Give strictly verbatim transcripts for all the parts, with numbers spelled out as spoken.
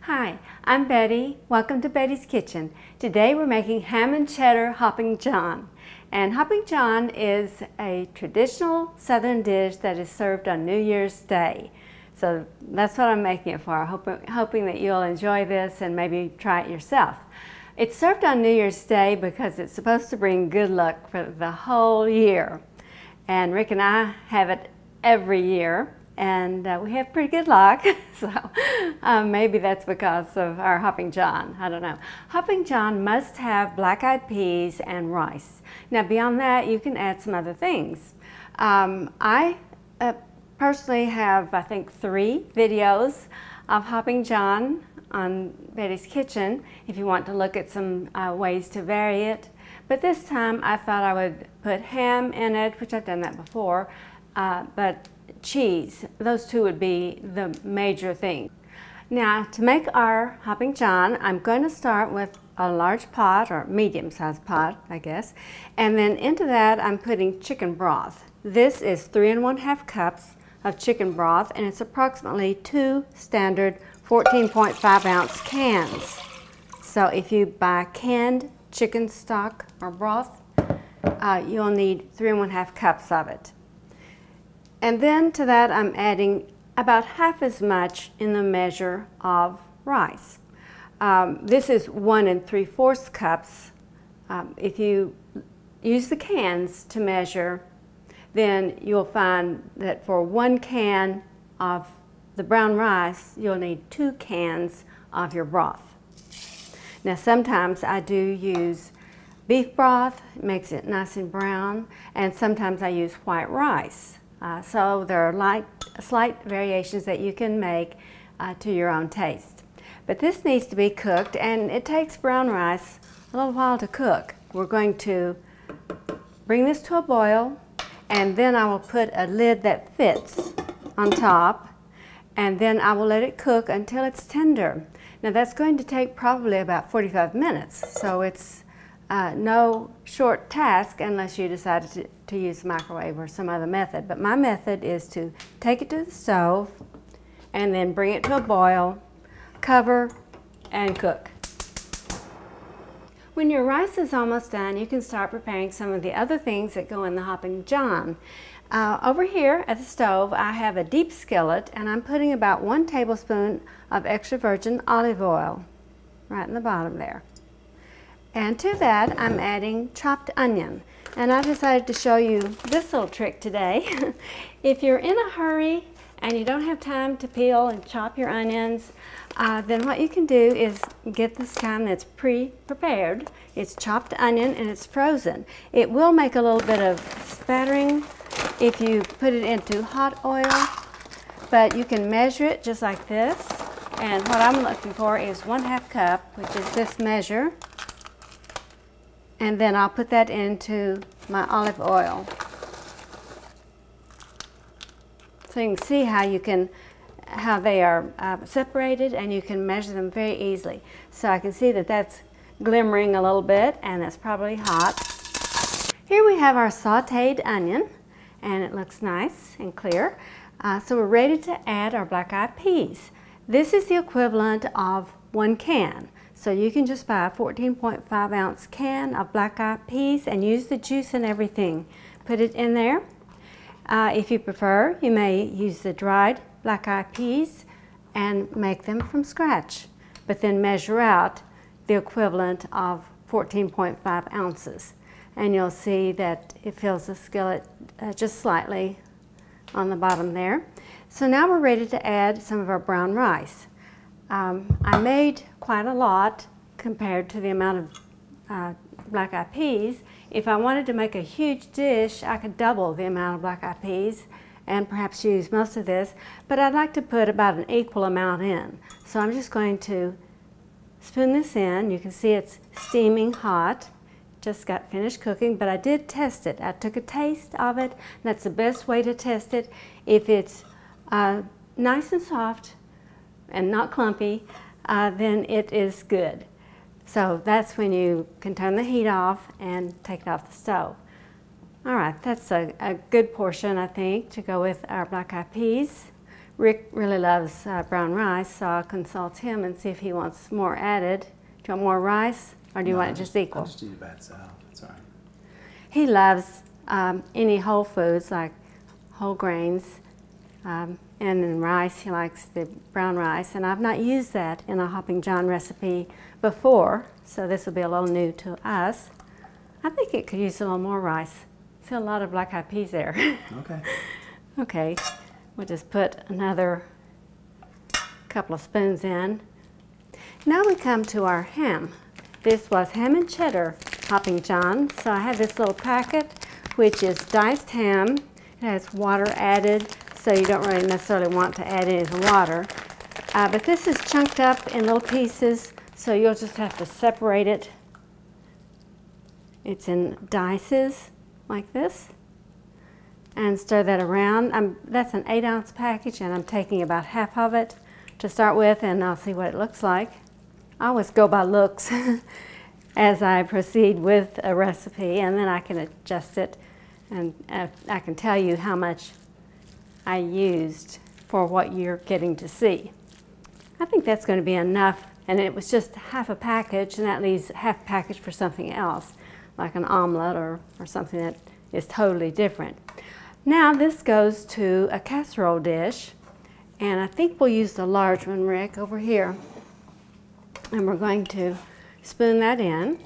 Hi, I'm Betty. Welcome to Betty's Kitchen. Today we're making ham and cheddar hopping john. And hopping john is a traditional southern dish that is served on New Year's Day. So that's what I'm making it for, hoping, hoping that you'll enjoy this and maybe try it yourself. It's served on New Year's Day because it's supposed to bring good luck for the whole year. And Rick and I have it every year. And uh, we have pretty good luck, so um, maybe that's because of our hopping john. I don't know. Hopping john must have black-eyed peas and rice. Now beyond that, you can add some other things. Um, I uh, personally have, I think, three videos of hopping john on Betty's Kitchen if you want to look at some uh, ways to vary it. But this time I thought I would put ham in it, which I've done that before, uh, but cheese. Those two would be the major thing. Now, to make our hopping john, I'm going to start with a large pot, or medium-sized pot, I guess, and then into that I'm putting chicken broth. This is three and one half cups of chicken broth, and it's approximately two standard fourteen point five ounce cans. So if you buy canned chicken stock or broth, uh, you'll need three and one half cups of it. And then to that I'm adding about half as much in the measure of rice. Um, this is one and three fourths cups. Um, if you use the cans to measure, then you'll find that for one can of the brown rice, you'll need two cans of your broth. Now sometimes I do use beef broth, it makes it nice and brown, and sometimes I use white rice. Uh, so there are light, slight variations that you can make uh, to your own taste. But this needs to be cooked, and it takes brown rice a little while to cook. We're going to bring this to a boil, and then I will put a lid that fits on top, and then I will let it cook until it's tender. Now that's going to take probably about forty-five minutes, so it's uh, no short task unless you decide to to use the microwave or some other method. But my method is to take it to the stove and then bring it to a boil, cover, and cook. When your rice is almost done, you can start preparing some of the other things that go in the hopping john. Uh, over here at the stove, I have a deep skillet, and I'm putting about one tablespoon of extra virgin olive oil right in the bottom there. And to that, I'm adding chopped onion. And I decided to show you this little trick today. If you're in a hurry and you don't have time to peel and chop your onions, uh, then what you can do is get this kind that's pre-prepared. It's chopped onion and it's frozen. It will make a little bit of spattering if you put it into hot oil, but you can measure it just like this. And what I'm looking for is one half cup, which is this measure. And then I'll put that into my olive oil. So you can see how you can, how they are uh, separated, and you can measure them very easily. So I can see that that's glimmering a little bit, and that's probably hot. Here we have our sauteed onion, and it looks nice and clear. Uh, so we're ready to add our black-eyed peas. This is the equivalent of one can. So you can just buy a fourteen point five ounce can of black-eyed peas and use the juice and everything. Put it in there. Uh, if you prefer, you may use the dried black-eyed peas and make them from scratch, but then measure out the equivalent of fourteen point five ounces. And you'll see that it fills the skillet uh, just slightly on the bottom there. So now we're ready to add some of our brown rice. Um, I made quite a lot compared to the amount of uh, black-eyed peas. If I wanted to make a huge dish, I could double the amount of black-eyed peas and perhaps use most of this, but I'd like to put about an equal amount in. So I'm just going to spoon this in. You can see it's steaming hot. Just got finished cooking, but I did test it. I took a taste of it. That's the best way to test it. If it's uh, nice and soft and not clumpy, uh, then it is good. So that's when you can turn the heat off and take it off the stove. All right, that's a, a good portion, I think, to go with our black-eyed peas. Rick really loves uh, brown rice, so I'll consult him and see if he wants more added. Do you want more rice, or do you no, want I it just, just equal? I'll just eat a bad salad. That's all right. He loves um, any whole foods like whole grains, um, and in rice he likes the brown rice, and I've not used that in a Hopping John recipe before, so this will be a little new to us. I think it could use a little more rice. See a lot of black eyed peas there. Okay. Okay, we'll just put another couple of spoons in. Now we come to our ham. This was ham and cheddar Hopping John. So I have this little packet, which is diced ham. It has water added, so you don't really necessarily want to add any of the water. Uh, but this is chunked up in little pieces, so you'll just have to separate it. It's in dices like this, and stir that around. I'm, that's an eight ounce package, and I'm taking about half of it to start with, and I'll see what it looks like. I always go by looks as I proceed with a recipe, and then I can adjust it, and uh, I can tell you how much I used for what you're getting to see. I think that's going to be enough, and it was just half a package, and that leaves half package for something else, like an omelet or, or something that is totally different. Now this goes to a casserole dish, and I think we'll use the large one, Rick, over here. And we're going to spoon that in.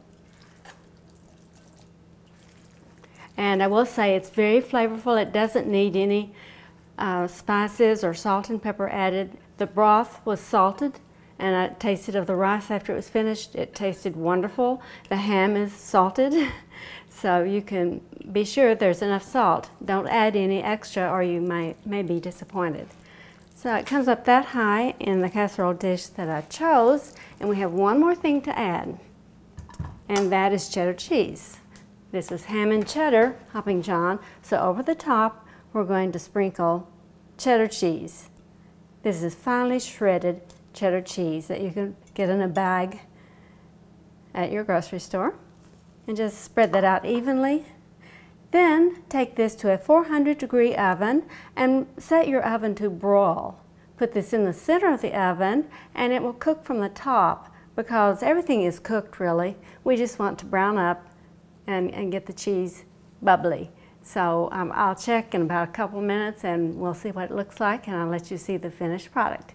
And I will say it's very flavorful. It doesn't need any uh, spices or salt and pepper added. The broth was salted, and I tasted of the rice after it was finished. It tasted wonderful. The ham is salted, so you can be sure there's enough salt. Don't add any extra or you may, may be disappointed. So it comes up that high in the casserole dish that I chose, and we have one more thing to add, and that is cheddar cheese. This is ham and cheddar Hopping John, so over the top we're going to sprinkle cheddar cheese. This is finely shredded cheddar cheese that you can get in a bag at your grocery store, and just spread that out evenly. Then take this to a four hundred degree oven and set your oven to broil. Put this in the center of the oven, and it will cook from the top, because everything is cooked really. We just want to brown up and, and get the cheese bubbly. So um, I'll check in about a couple minutes and we'll see what it looks like, and I'll let you see the finished product.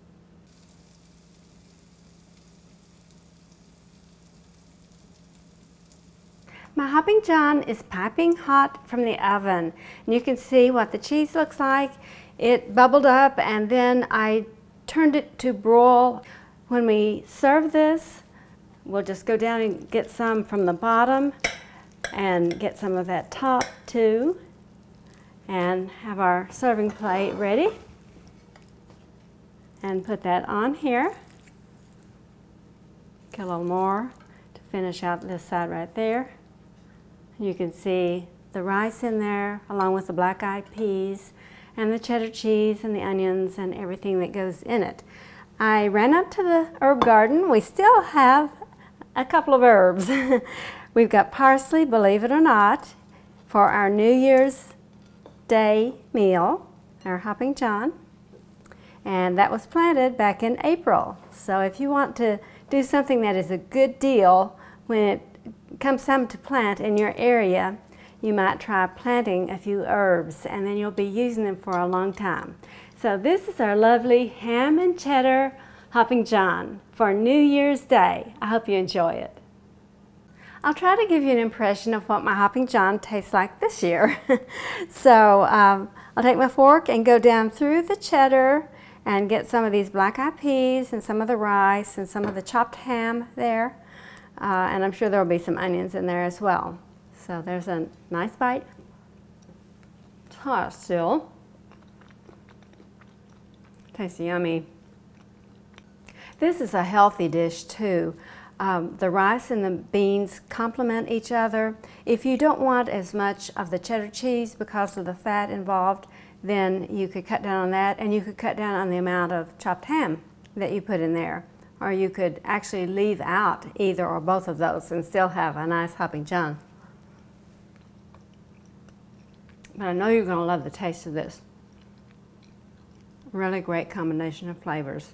My Hopping John is piping hot from the oven, and you can see what the cheese looks like. It bubbled up, and then I turned it to broil. When we serve this, we'll just go down and get some from the bottom and get some of that top too, and have our serving plate ready, and put that on here. Get a little more to finish out this side right there. You can see the rice in there along with the black eyed peas and the cheddar cheese and the onions and everything that goes in it. I ran out to the herb garden. We still have a couple of herbs. We've got parsley, believe it or not, for our New Year's Day meal, our Hopping John. And that was planted back in April. So if you want to do something that is a good deal when it comes time to plant in your area, you might try planting a few herbs, and then you'll be using them for a long time. So this is our lovely ham and cheddar Hopping John for New Year's Day. I hope you enjoy it. I'll try to give you an impression of what my Hopping John tastes like this year. So um, I'll take my fork and go down through the cheddar and get some of these black eyed peas and some of the rice and some of the chopped ham there. Uh, and I'm sure there will be some onions in there as well. So there's a nice bite. It's hot still. Tastes yummy. This is a healthy dish too. Um, the rice and the beans complement each other. If you don't want as much of the cheddar cheese because of the fat involved, then you could cut down on that, and you could cut down on the amount of chopped ham that you put in there. Or you could actually leave out either or both of those and still have a nice Hopping John. But I know you're going to love the taste of this. Really great combination of flavors.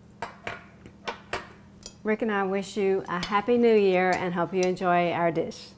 Rick and I wish you a Happy New Year and hope you enjoy our dish.